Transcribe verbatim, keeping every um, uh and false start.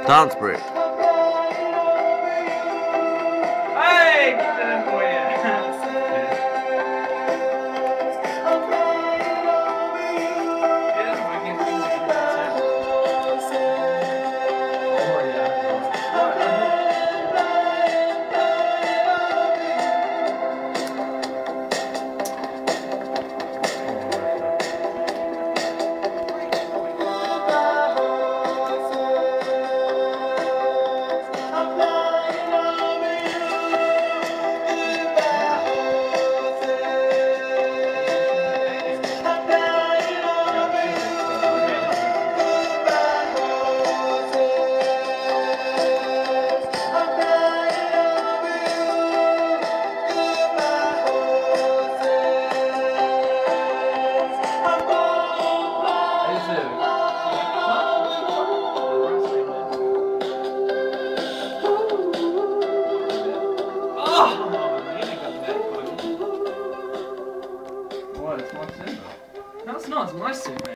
Dance break. Hey, get that for you. What? It's my Simba. No, it's not. It's my Simba.